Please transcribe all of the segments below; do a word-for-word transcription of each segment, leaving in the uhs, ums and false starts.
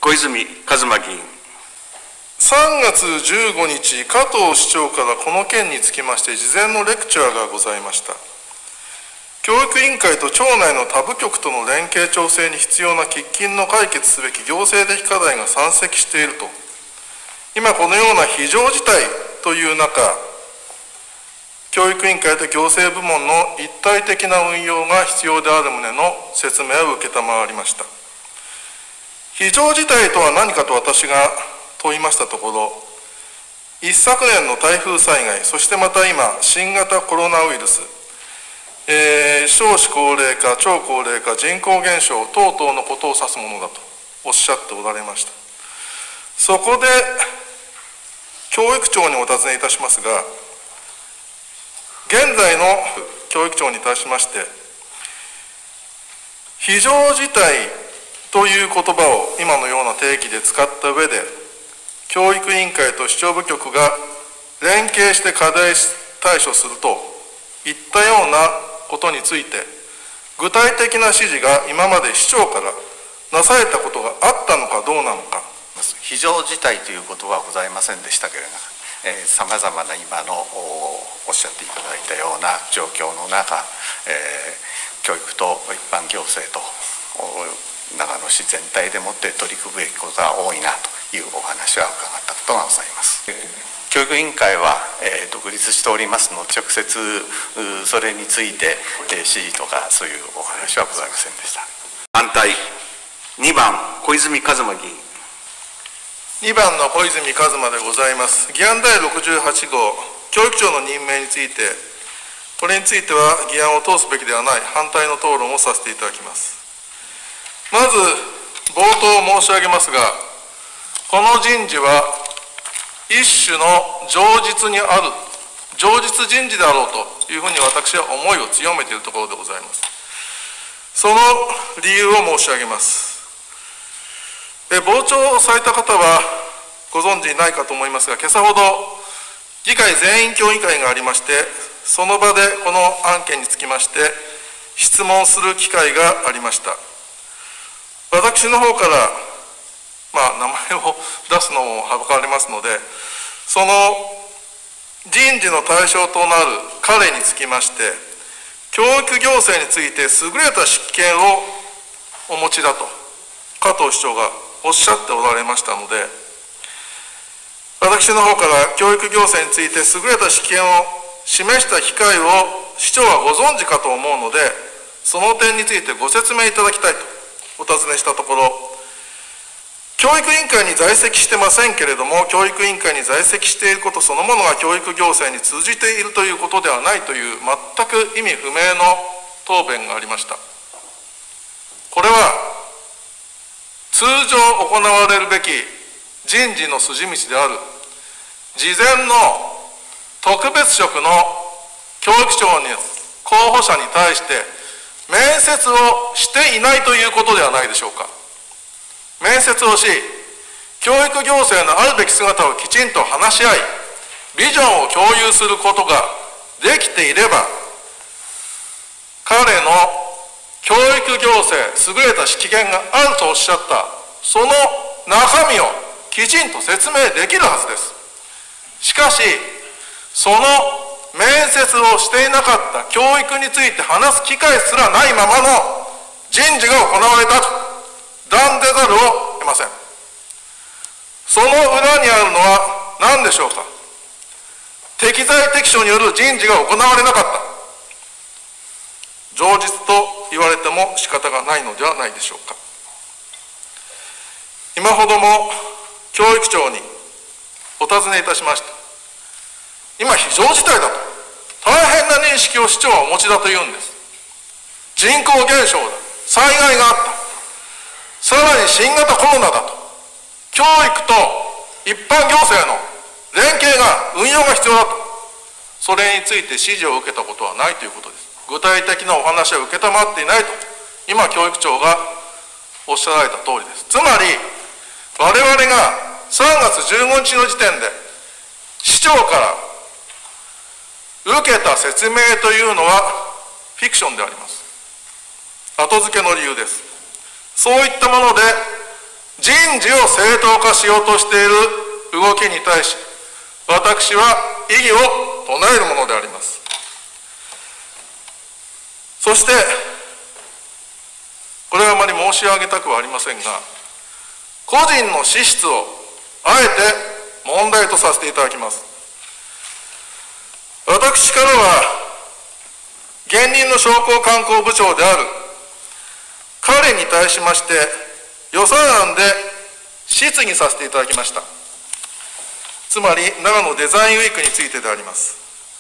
小泉一馬議員。 さんがつじゅうごにち、加藤市長からこの件につきまして事前のレクチャーがございました。教育委員会と町内の他部局との連携調整に必要な喫緊の解決すべき行政的課題が山積していると。今このような非常事態という中、教育委員会と行政部門の一体的な運用が必要である旨の説明を承りました。非常事態とは何かと私が問いましたところ、一昨年の台風災害、そしてまた今、新型コロナウイルス、えー、少子高齢化、超高齢化、人口減少等々のことを指すものだとおっしゃっておられました。そこで、教育庁にお尋ねいたしますが、現在の教育庁に対しまして、非常事態という言葉を今のような定義で使った上で、教育委員会と市長部局が連携して課題対処するといったようなことについて、具体的な指示が今まで市長からなされたことがあったのかどうなのか。 非常事態ということはございませんでしたけれども、さまざまな今のおっしゃっていただいたような状況の中、えー、教育と一般行政と長野市全体でもって取り組むべきことが多いなというお話は伺ったことがございます。教育委員会は、えー、独立しておりますので、直接それについて、えー、指示とかそういうお話はございませんでした。 反対。にばん小泉一馬議員。 にばんの小泉一馬でございます。議案第ろくじゅうはちごう、教育長の任命について、これについては議案を通すべきではない反対の討論をさせていただきます。まず、冒頭申し上げますが、この人事は一種の情実にある、情実人事であろうというふうに私は思いを強めているところでございます。その理由を申し上げます。傍聴された方はご存知ないかと思いますが、今朝ほど議会全員協議会がありまして、その場でこの案件につきまして質問する機会がありました。私の方から、まあ、名前を出すのもはばかられますので、その人事の対象となる彼につきまして、教育行政について優れた識見をお持ちだと加藤市長がおっしゃっておられましたので、私の方から教育行政について優れた識見を示した機会を市長はご存知かと思うので、その点についてご説明いただきたいとお尋ねしたところ、教育委員会に在籍してませんけれども、教育委員会に在籍していることそのものが教育行政に通じているということではないという全く意味不明の答弁がありました。これは通常行われるべき人事の筋道である事前の特別職の教育長に候補者に対して面接をしていないということではないでしょうか。面接をし、教育行政のあるべき姿をきちんと話し合い、ビジョンを共有することができていれば、彼の教育行政、優れた識見があるとおっしゃった、その中身をきちんと説明できるはずです。しかし、その面接をしていなかった教育について話す機会すらないままの人事が行われたと断じざるを得ません。その裏にあるのは何でしょうか。適材適所による人事が行われなかった。情実と言われても仕方がないのではないでしょうか。今ほども教育長にお尋ねいたしました。今非常事態だと大変な認識を市長はお持ちだというんです。人口減少だ、災害があった、さらに新型コロナだと、教育と一般行政の連携が運用が必要だと、それについて指示を受けたことはないということです。具体的なお話は承っていないと今教育長がおっしゃられた通りです。つまり我々がさんがつじゅうごにちの時点で市長から受けた説明というのはフィクションであります。後付けの理由です。そういったもので人事を正当化しようとしている動きに対し、私は異議を唱えるものであります。そして、これはあまり申し上げたくはありませんが、個人の資質をあえて問題とさせていただきます。私からは、現任の商工観光部長である彼に対しまして、予算案で質疑させていただきました。つまり、長野デザインウィークについてであります。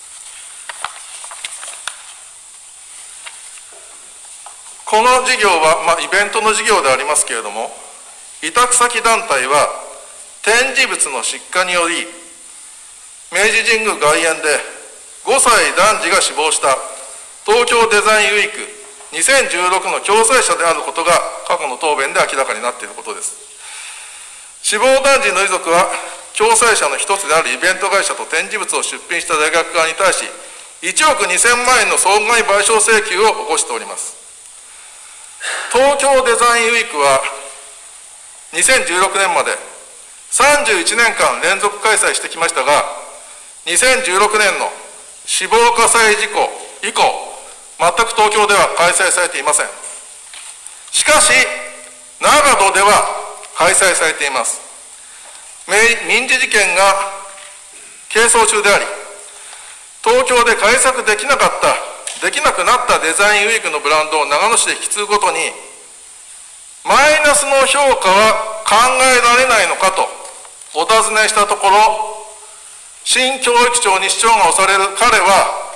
この事業は、まあ、イベントの事業でありますけれども、委託先団体は、展示物の失火により、明治神宮外苑でごさい男児が死亡した東京デザインウィークにせんじゅうろくの共催者であることが過去の答弁で明らかになっていることです。死亡男児の遺族は、共催者の一つであるイベント会社と展示物を出品した大学側に対し、いちおくにせんまんえんの損害賠償請求を起こしております。東京デザインウィークは、にせんじゅうろくねんまでさんじゅういちねんかん連続開催してきましたが、にせんじゅうろくねんの死亡火災事故以降、全く東京では開催されていません。しかし、長野では開催されています。民事事件が係争中であり、東京で開催できなかった、できなくなったデザインウィークのブランドを長野市で引き継ぐことに、マイナスの評価は考えられないのかとお尋ねしたところ、新教育長に市長が推される彼は、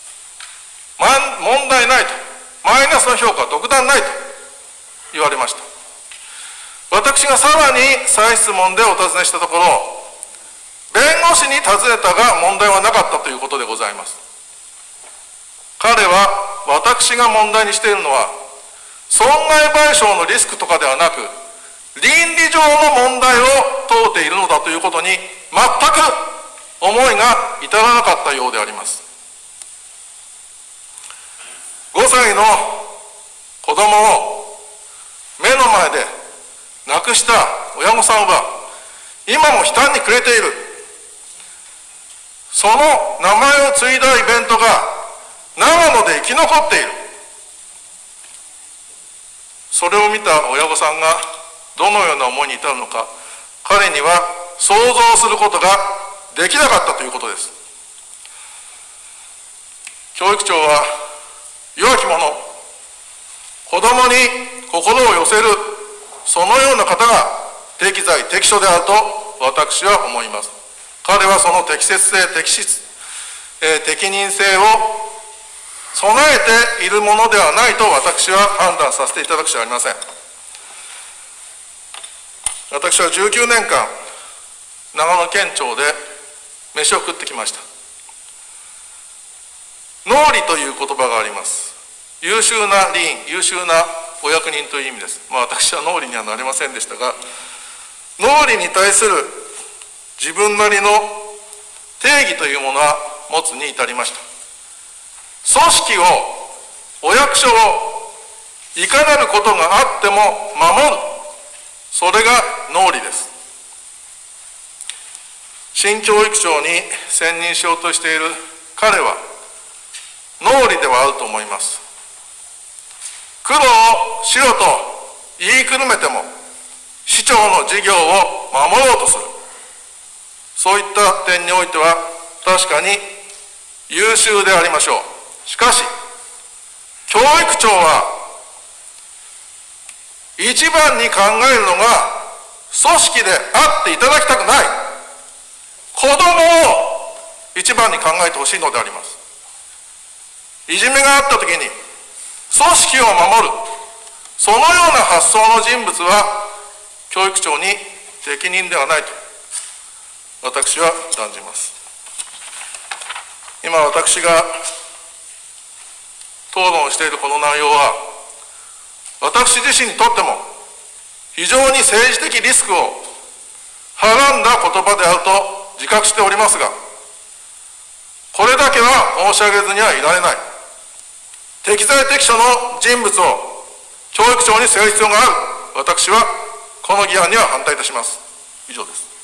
問題ないと、マイナスの評価は独断ないと言われました。私がさらに再質問でお尋ねしたところ、弁護士に尋ねたが問題はなかったということでございます。彼は、私が問題にしているのは、損害賠償のリスクとかではなく、倫理上の問題を問うているのだということに、全く思いが至らなかったようであります。ごさいの子供を目の前で亡くした親御さんは、今も悲嘆に暮れている。その名前を継いだイベントが長野で生き残っている。それを見た親御さんがどのような思いに至るのか、彼には想像することができなかったということです。教育長は、弱き者、子供に心を寄せる、そのような方が適材適所であると私は思います。彼はその適切性、適質、えー、適任性を備えているものではないと私は判断させていただくしかありません。私はじゅうきゅうねんかん、長野県庁で飯を食ってきました。能理という言葉があります。優秀な理員、優秀なお役人という意味です。まあ、私は能理にはなれませんでしたが、能理に対する自分なりの定義というものは持つに至りました。組織を、お役所をいかなることがあっても守る、それが能理です。新教育長に選任しようとしている彼は能理ではあると思います。黒を白と言いくるめても市長の事業を守ろうとする、そういった点においては確かに優秀でありましょう。しかし教育長は一番に考えるのが組織であっていただきたくない、子どもを一番に考えてほしいのであります。いじめがあったときに組織を守る、そのような発想の人物は教育長に適任ではないと私は断じます。今私が討論しているこの内容は、私自身にとっても非常に政治的リスクをはらんだ言葉であると自覚しておりますが、これだけは申し上げずにはいられない。適材適所の人物を教育長に据える必要がある。私はこの議案には反対いたします。以上です。